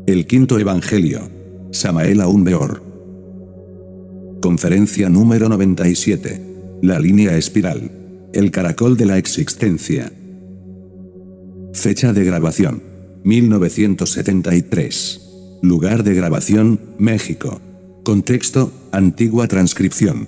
El quinto evangelio. Samael Aun Beor. Conferencia número 97. La línea espiral. El caracol de la existencia. Fecha de grabación: 1973. Lugar de grabación: México. Contexto: antigua transcripción.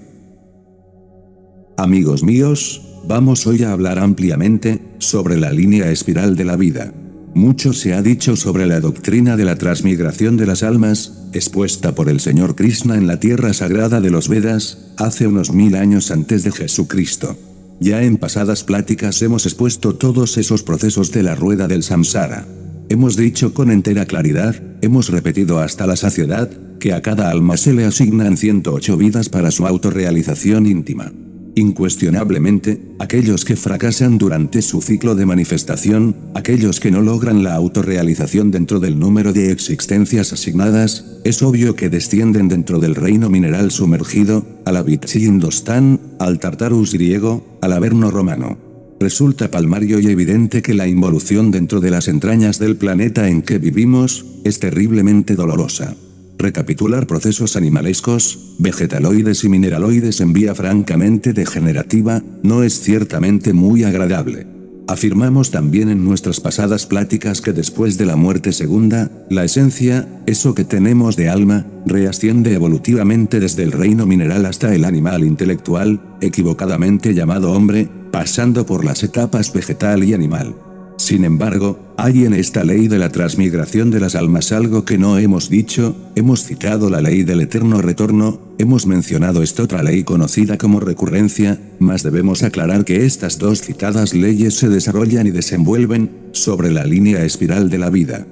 Amigos míos, vamos hoy a hablar ampliamente sobre la línea espiral de la vida. Mucho se ha dicho sobre la doctrina de la transmigración de las almas, expuesta por el Señor Krishna en la tierra sagrada de los Vedas, hace unos 1000 años antes de Jesucristo. Ya en pasadas pláticas hemos expuesto todos esos procesos de la rueda del samsara. Hemos dicho con entera claridad, hemos repetido hasta la saciedad, que a cada alma se le asignan 108 vidas para su autorrealización íntima. Incuestionablemente, aquellos que fracasan durante su ciclo de manifestación, aquellos que no logran la autorrealización dentro del número de existencias asignadas, es obvio que descienden dentro del reino mineral sumergido, al Avicii Indostán, al Tartarus griego, al Averno romano. Resulta palmario y evidente que la involución dentro de las entrañas del planeta en que vivimos, es terriblemente dolorosa. Recapitular procesos animalescos, vegetaloides y mineraloides en vía francamente degenerativa, no es ciertamente muy agradable. Afirmamos también en nuestras pasadas pláticas que después de la muerte segunda, la esencia, eso que tenemos de alma, reasciende evolutivamente desde el reino mineral hasta el animal intelectual, equivocadamente llamado hombre, pasando por las etapas vegetal y animal. Sin embargo, hay en esta ley de la transmigración de las almas algo que no hemos dicho. Hemos citado la ley del eterno retorno, hemos mencionado esta otra ley conocida como recurrencia, mas debemos aclarar que estas dos citadas leyes se desarrollan y desenvuelven sobre la línea espiral de la vida.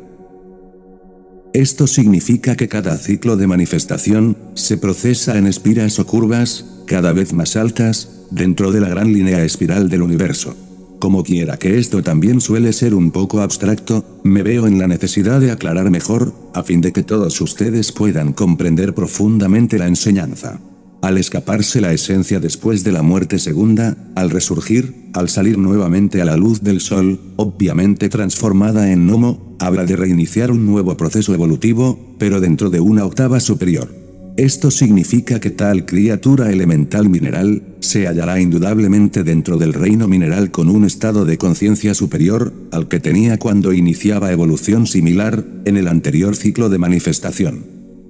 Esto significa que cada ciclo de manifestación se procesa en espiras o curvas, cada vez más altas, dentro de la gran línea espiral del universo. Como quiera que esto también suele ser un poco abstracto, me veo en la necesidad de aclarar mejor, a fin de que todos ustedes puedan comprender profundamente la enseñanza. Al escaparse la esencia después de la muerte segunda, al resurgir, al salir nuevamente a la luz del sol, obviamente transformada en gnomo, habla de reiniciar un nuevo proceso evolutivo, pero dentro de una octava superior. Esto significa que tal criatura elemental mineral, se hallará indudablemente dentro del reino mineral con un estado de conciencia superior, al que tenía cuando iniciaba evolución similar, en el anterior ciclo de manifestación.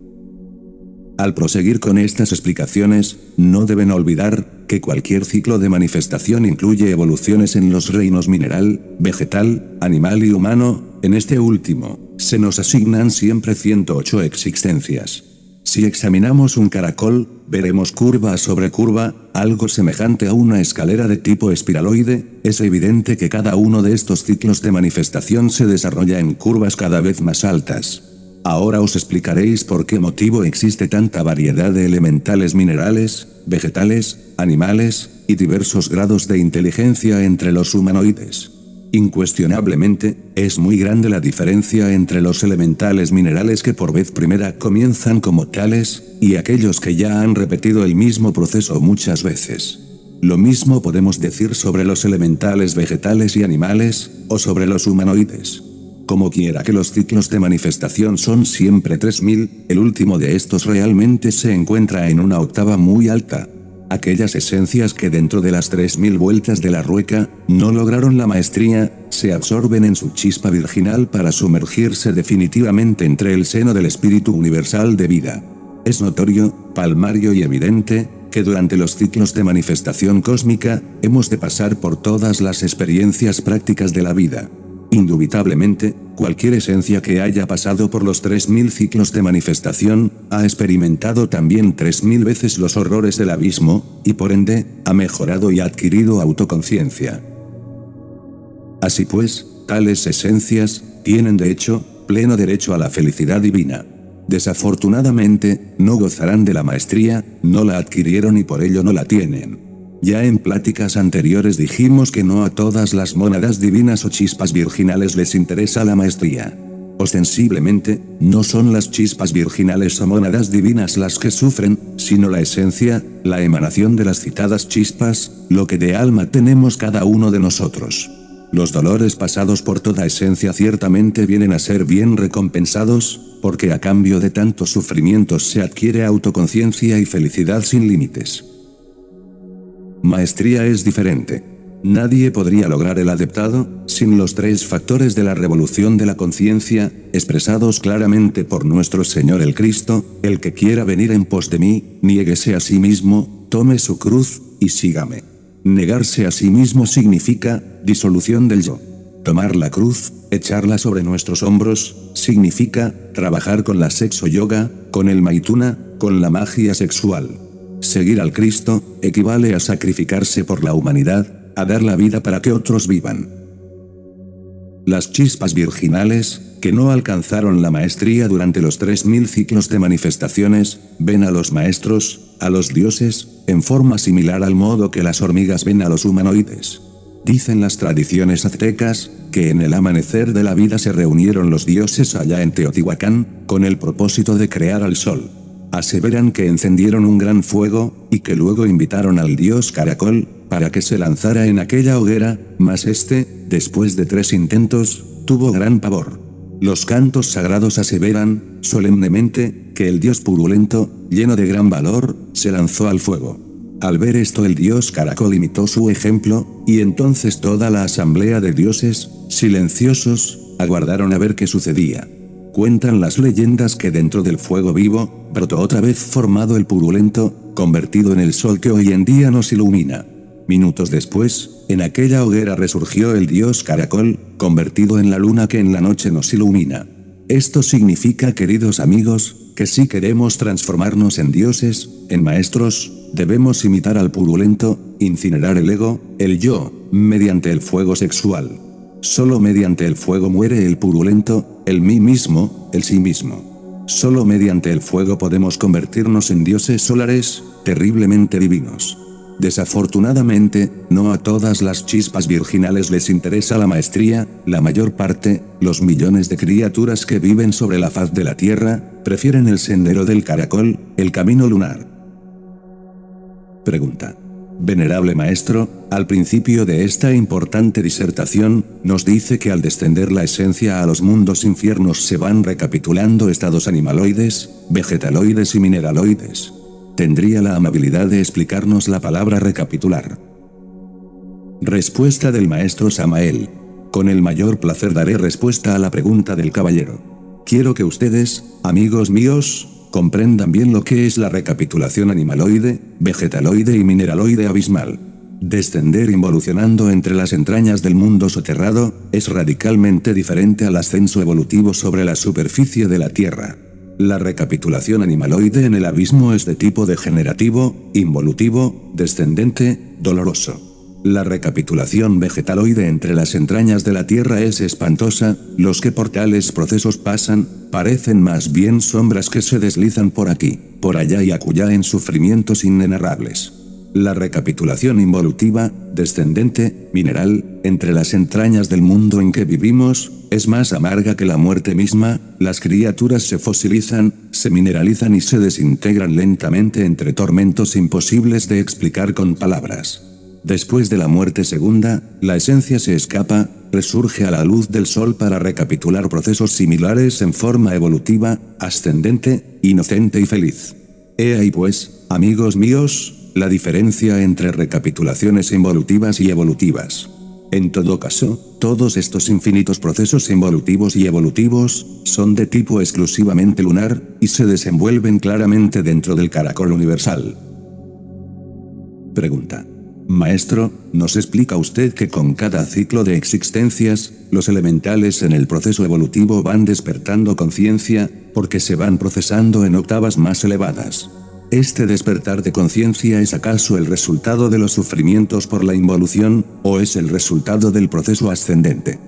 Al proseguir con estas explicaciones, no deben olvidar, que cualquier ciclo de manifestación incluye evoluciones en los reinos mineral, vegetal, animal y humano. En este último, se nos asignan siempre 108 existencias. Si examinamos un caracol, veremos curva sobre curva, algo semejante a una escalera de tipo espiraloide. Es evidente que cada uno de estos ciclos de manifestación se desarrolla en curvas cada vez más altas. Ahora os explicaréis por qué motivo existe tanta variedad de elementales minerales, vegetales, animales, y diversos grados de inteligencia entre los humanoides. Incuestionablemente, es muy grande la diferencia entre los elementales minerales que por vez primera comienzan como tales, y aquellos que ya han repetido el mismo proceso muchas veces. Lo mismo podemos decir sobre los elementales vegetales y animales, o sobre los humanoides. Como quiera que los ciclos de manifestación son siempre 3000, el último de estos realmente se encuentra en una octava muy alta. Aquellas esencias que dentro de las 3000 vueltas de la rueca, no lograron la maestría, se absorben en su chispa virginal para sumergirse definitivamente entre el seno del espíritu universal de vida. Es notorio, palmario y evidente, que durante los ciclos de manifestación cósmica, hemos de pasar por todas las experiencias prácticas de la vida. Indubitablemente, cualquier esencia que haya pasado por los 3000 ciclos de manifestación, ha experimentado también 3000 veces los horrores del abismo, y por ende, ha mejorado y adquirido autoconciencia. Así pues, tales esencias, tienen de hecho, pleno derecho a la felicidad divina. Desafortunadamente, no gozarán de la maestría, no la adquirieron y por ello no la tienen. Ya en pláticas anteriores dijimos que no a todas las mónadas divinas o chispas virginales les interesa la maestría. Ostensiblemente, no son las chispas virginales o mónadas divinas las que sufren, sino la esencia, la emanación de las citadas chispas, lo que de alma tenemos cada uno de nosotros. Los dolores pasados por toda esencia ciertamente vienen a ser bien recompensados, porque a cambio de tantos sufrimientos se adquiere autoconciencia y felicidad sin límites. Maestría es diferente. Nadie podría lograr el adeptado, sin los tres factores de la revolución de la conciencia, expresados claramente por nuestro Señor el Cristo: el que quiera venir en pos de mí, niéguese a sí mismo, tome su cruz, y sígame. Negarse a sí mismo significa disolución del yo. Tomar la cruz, echarla sobre nuestros hombros, significa trabajar con la sexo yoga, con el maituna, con la magia sexual. Seguir al Cristo equivale a sacrificarse por la humanidad, a dar la vida para que otros vivan. Las chispas virginales, que no alcanzaron la maestría durante los 3000 ciclos de manifestaciones, ven a los maestros, a los dioses, en forma similar al modo que las hormigas ven a los humanoides. Dicen las tradiciones aztecas, que en el amanecer de la vida se reunieron los dioses allá en Teotihuacán, con el propósito de crear al sol. Aseveran que encendieron un gran fuego, y que luego invitaron al dios Caracol, para que se lanzara en aquella hoguera, mas después de 3 intentos, tuvo gran pavor. Los cantos sagrados aseveran, solemnemente, que el dios purulento, lleno de gran valor, se lanzó al fuego. Al ver esto el dios Caracol imitó su ejemplo, y entonces toda la asamblea de dioses, silenciosos, aguardaron a ver qué sucedía. Cuentan las leyendas que dentro del fuego vivo, brotó otra vez formado el purulento, convertido en el sol que hoy en día nos ilumina. Minutos después, en aquella hoguera resurgió el dios Caracol, convertido en la luna que en la noche nos ilumina. Esto significa, queridos amigos, que si queremos transformarnos en dioses, en maestros, debemos imitar al purulento, incinerar el ego, el yo, mediante el fuego sexual. Solo mediante el fuego muere el purulento, el mí mismo, el sí mismo. Solo mediante el fuego podemos convertirnos en dioses solares, terriblemente divinos. Desafortunadamente, no a todas las chispas virginales les interesa la maestría. La mayor parte, los millones de criaturas que viven sobre la faz de la Tierra, prefieren el sendero del caracol, el camino lunar. Pregunta. Venerable maestro, al principio de esta importante disertación, nos dice que al descender la esencia a los mundos infiernos se van recapitulando estados animaloides, vegetaloides y mineraloides. ¿Tendría la amabilidad de explicarnos la palabra recapitular? Respuesta del maestro Samael. Con el mayor placer daré respuesta a la pregunta del caballero. Quiero que ustedes, amigos míos, comprendan bien lo que es la recapitulación animaloide, vegetaloide y mineraloide abismal. Descender involucionando entre las entrañas del mundo soterrado, es radicalmente diferente al ascenso evolutivo sobre la superficie de la Tierra. La recapitulación animaloide en el abismo es de tipo degenerativo, involutivo, descendente, doloroso. La recapitulación vegetaloide entre las entrañas de la Tierra es espantosa. Los que por tales procesos pasan, parecen más bien sombras que se deslizan por aquí, por allá y acullá en sufrimientos inenarrables. La recapitulación involutiva, descendente, mineral, entre las entrañas del mundo en que vivimos, es más amarga que la muerte misma. Las criaturas se fosilizan, se mineralizan y se desintegran lentamente entre tormentos imposibles de explicar con palabras. Después de la muerte segunda, la esencia se escapa, resurge a la luz del sol para recapitular procesos similares en forma evolutiva, ascendente, inocente y feliz. He ahí pues, amigos míos, la diferencia entre recapitulaciones involutivas y evolutivas. En todo caso, todos estos infinitos procesos involutivos y evolutivos, son de tipo exclusivamente lunar, y se desenvuelven claramente dentro del caracol universal. Pregunta. Maestro, ¿nos explica usted que con cada ciclo de existencias, los elementales en el proceso evolutivo van despertando conciencia, porque se van procesando en octavas más elevadas? ¿Este despertar de conciencia es acaso el resultado de los sufrimientos por la involución, o es el resultado del proceso ascendente?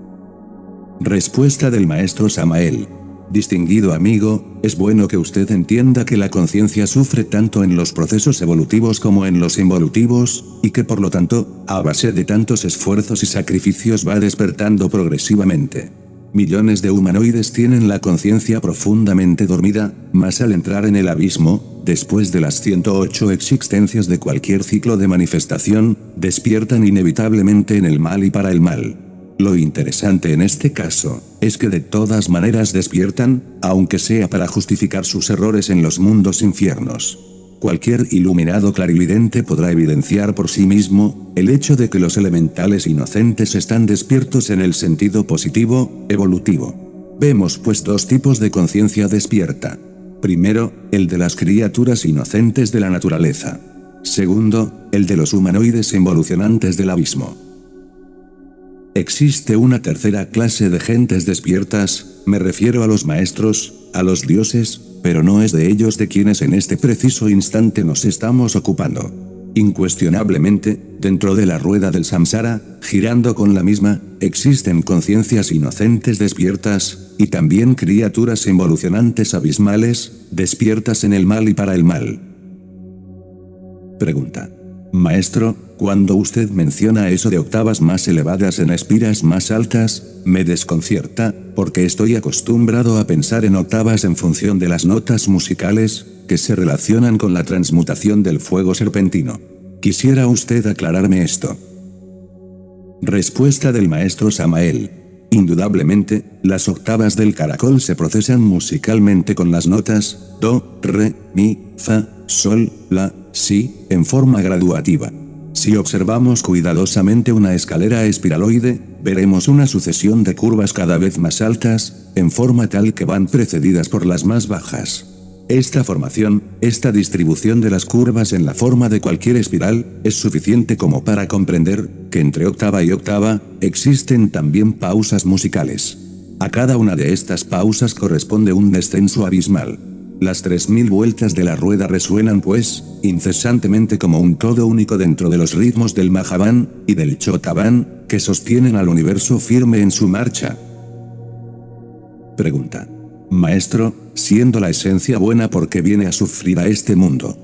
Respuesta del maestro Samael. Distinguido amigo, es bueno que usted entienda que la conciencia sufre tanto en los procesos evolutivos como en los involutivos, y que por lo tanto, a base de tantos esfuerzos y sacrificios va despertando progresivamente. Millones de humanoides tienen la conciencia profundamente dormida, mas al entrar en el abismo, después de las 108 existencias de cualquier ciclo de manifestación, despiertan inevitablemente en el mal y para el mal. Lo interesante en este caso, es que de todas maneras despiertan, aunque sea para justificar sus errores en los mundos infiernos. Cualquier iluminado clarividente podrá evidenciar por sí mismo, el hecho de que los elementales inocentes están despiertos en el sentido positivo, evolutivo. Vemos pues dos tipos de conciencia despierta. Primero, el de las criaturas inocentes de la naturaleza. Segundo, el de los humanoides involucionantes del abismo. Existe una tercera clase de gentes despiertas, me refiero a los maestros, a los dioses, pero no es de ellos de quienes en este preciso instante nos estamos ocupando. Incuestionablemente, dentro de la rueda del samsara, girando con la misma, existen conciencias inocentes despiertas, y también criaturas involucionantes abismales, despiertas en el mal y para el mal. Pregunta. Maestro, cuando usted menciona eso de octavas más elevadas en espiras más altas, me desconcierta, porque estoy acostumbrado a pensar en octavas en función de las notas musicales, que se relacionan con la transmutación del fuego serpentino. ¿Quisiera usted aclararme esto? Respuesta del maestro Samael. Indudablemente, las octavas del caracol se procesan musicalmente con las notas do, re, mi, fa, sol, la, si, en forma graduativa. Si observamos cuidadosamente una escalera espiraloide, veremos una sucesión de curvas cada vez más altas, en forma tal que van precedidas por las más bajas. Esta formación, esta distribución de las curvas en la forma de cualquier espiral, es suficiente como para comprender que entre octava y octava, existen también pausas musicales. A cada una de estas pausas corresponde un descenso abismal. Las 3000 vueltas de la rueda resuenan pues, incesantemente como un todo único dentro de los ritmos del Mahaván, y del Chotaván, que sostienen al universo firme en su marcha. Pregunta. Maestro, siendo la esencia buena, ¿por qué viene a sufrir a este mundo?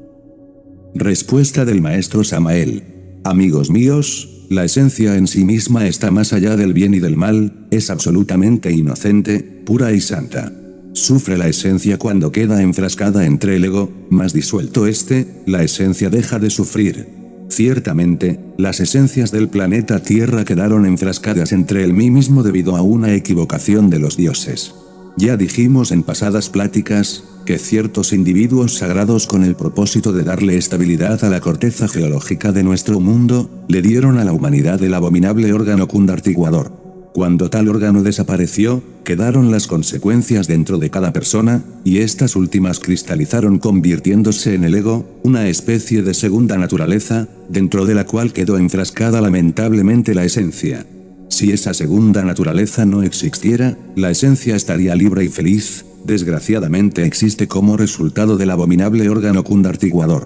Respuesta del maestro Samael. Amigos míos, la esencia en sí misma está más allá del bien y del mal, es absolutamente inocente, pura y santa. Sufre la esencia cuando queda enfrascada entre el ego, más disuelto este, la esencia deja de sufrir. Ciertamente, las esencias del planeta Tierra quedaron enfrascadas entre el mí mismo debido a una equivocación de los dioses. Ya dijimos en pasadas pláticas, que ciertos individuos sagrados con el propósito de darle estabilidad a la corteza geológica de nuestro mundo, le dieron a la humanidad el abominable órgano kundartiguador. Cuando tal órgano desapareció, quedaron las consecuencias dentro de cada persona, y estas últimas cristalizaron convirtiéndose en el ego, una especie de segunda naturaleza, dentro de la cual quedó enfrascada lamentablemente la esencia. Si esa segunda naturaleza no existiera, la esencia estaría libre y feliz, desgraciadamente existe como resultado del abominable órgano kundartiguador.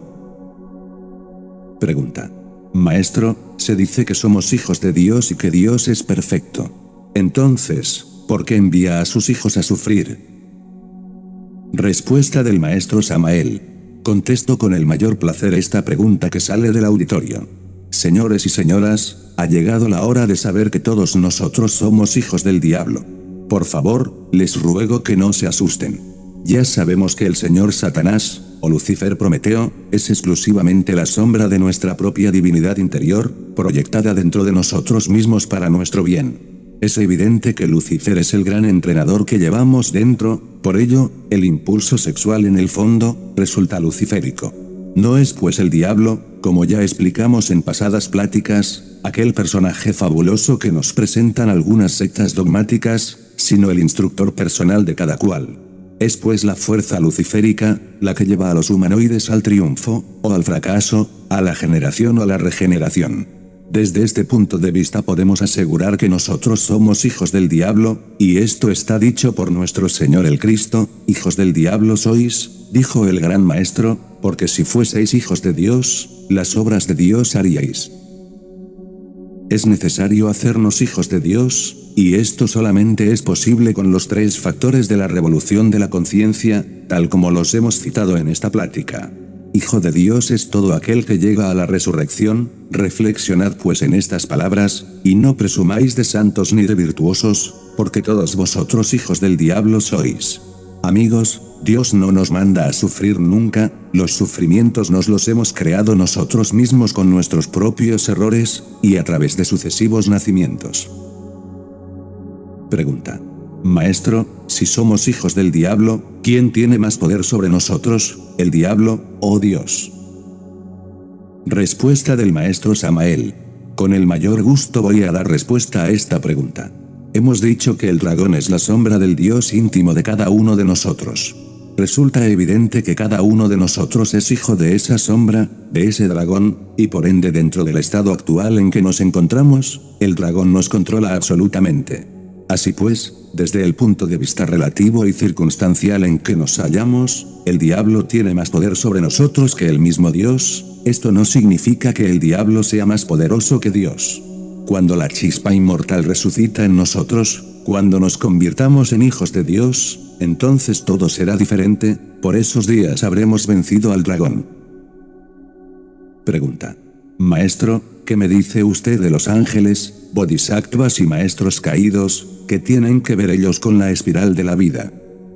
Pregunta. Maestro, se dice que somos hijos de Dios y que Dios es perfecto. Entonces, ¿por qué envía a sus hijos a sufrir? Respuesta del maestro Samael. Contesto con el mayor placer esta pregunta que sale del auditorio. Señores y señoras, ha llegado la hora de saber que todos nosotros somos hijos del diablo. Por favor, les ruego que no se asusten. Ya sabemos que el señor Satanás, o Lucifer Prometeo, es exclusivamente la sombra de nuestra propia divinidad interior, proyectada dentro de nosotros mismos para nuestro bien. Es evidente que Lucifer es el gran entrenador que llevamos dentro, por ello, el impulso sexual en el fondo, resulta luciférico. No es pues el diablo, como ya explicamos en pasadas pláticas, aquel personaje fabuloso que nos presentan algunas sectas dogmáticas, sino el instructor personal de cada cual. Es pues la fuerza luciférica, la que lleva a los humanoides al triunfo, o al fracaso, a la generación o a la regeneración. Desde este punto de vista podemos asegurar que nosotros somos hijos del diablo, y esto está dicho por nuestro Señor el Cristo, hijos del diablo sois, dijo el gran maestro, porque si fueseis hijos de Dios, las obras de Dios haríais. Es necesario hacernos hijos de Dios, y esto solamente es posible con los tres factores de la revolución de la conciencia, tal como los hemos citado en esta plática. Hijo de Dios es todo aquel que llega a la resurrección, reflexionad pues en estas palabras, y no presumáis de santos ni de virtuosos, porque todos vosotros hijos del diablo sois. Amigos, Dios no nos manda a sufrir nunca, los sufrimientos nos los hemos creado nosotros mismos con nuestros propios errores, y a través de sucesivos nacimientos. Pregunta. Maestro, si somos hijos del diablo, ¿quién tiene más poder sobre nosotros, el diablo, o Dios? Respuesta del maestro Samael. Con el mayor gusto voy a dar respuesta a esta pregunta. Hemos dicho que el dragón es la sombra del Dios íntimo de cada uno de nosotros. Resulta evidente que cada uno de nosotros es hijo de esa sombra, de ese dragón, y por ende dentro del estado actual en que nos encontramos, el dragón nos controla absolutamente. Así pues, desde el punto de vista relativo y circunstancial en que nos hallamos, el diablo tiene más poder sobre nosotros que el mismo Dios. Esto no significa que el diablo sea más poderoso que Dios. Cuando la chispa inmortal resucita en nosotros, cuando nos convirtamos en hijos de Dios, entonces todo será diferente, por esos días habremos vencido al dragón. Pregunta. Maestro, ¿qué me dice usted de los ángeles, bodhisattvas y maestros caídos? ¿Qué tienen que ver ellos con la espiral de la vida?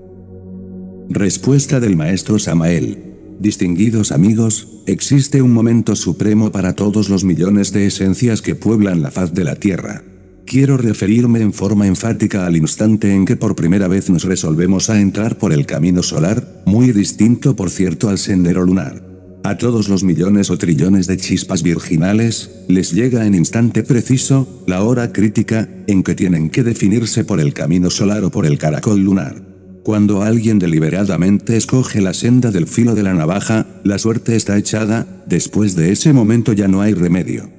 Respuesta del maestro Samael. Distinguidos amigos, existe un momento supremo para todos los millones de esencias que pueblan la faz de la Tierra. Quiero referirme en forma enfática al instante en que por primera vez nos resolvemos a entrar por el camino solar, muy distinto por cierto al sendero lunar. A todos los millones o trillones de chispas virginales, les llega en instante preciso, la hora crítica, en que tienen que definirse por el camino solar o por el caracol lunar. Cuando alguien deliberadamente escoge la senda del filo de la navaja, la suerte está echada, después de ese momento ya no hay remedio.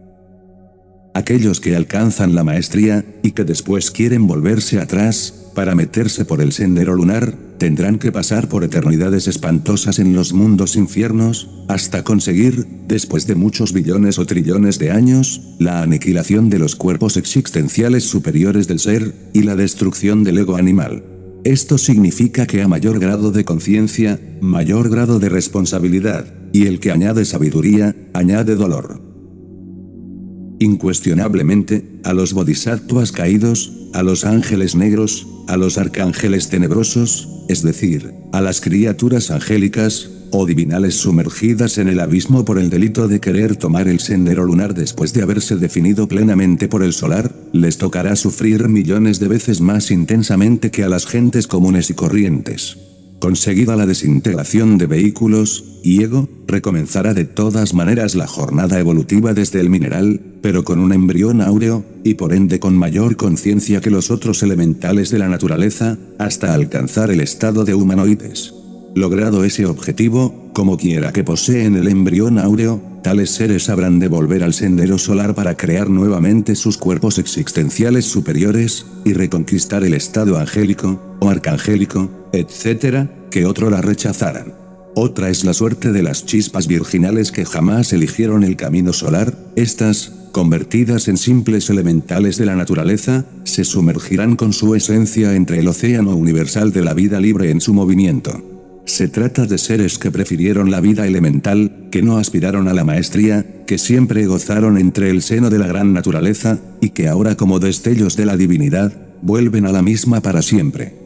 Aquellos que alcanzan la maestría, y que después quieren volverse atrás, para meterse por el sendero lunar, tendrán que pasar por eternidades espantosas en los mundos infiernos, hasta conseguir, después de muchos billones o trillones de años, la aniquilación de los cuerpos existenciales superiores del ser, y la destrucción del ego animal. Esto significa que a mayor grado de conciencia, mayor grado de responsabilidad, y el que añade sabiduría, añade dolor. Incuestionablemente, a los bodhisattvas caídos, a los ángeles negros, a los arcángeles tenebrosos, es decir, a las criaturas angélicas, o divinales sumergidas en el abismo por el delito de querer tomar el sendero lunar después de haberse definido plenamente por el solar, les tocará sufrir millones de veces más intensamente que a las gentes comunes y corrientes. Conseguida la desintegración de vehículos y ego, recomenzará de todas maneras la jornada evolutiva desde el mineral, pero con un embrión áureo, y por ende con mayor conciencia que los otros elementales de la naturaleza, hasta alcanzar el estado de humanoides. Logrado ese objetivo, como quiera que poseen el embrión áureo, tales seres habrán de volver al sendero solar para crear nuevamente sus cuerpos existenciales superiores, y reconquistar el estado angélico, o arcangélico, etc., que otro la rechazaran. Otra es la suerte de las chispas virginales que jamás eligieron el camino solar. Estas, convertidas en simples elementales de la naturaleza, se sumergirán con su esencia entre el océano universal de la vida libre en su movimiento. Se trata de seres que prefirieron la vida elemental, que no aspiraron a la maestría, que siempre gozaron entre el seno de la gran naturaleza, y que ahora como destellos de la divinidad, vuelven a la misma para siempre.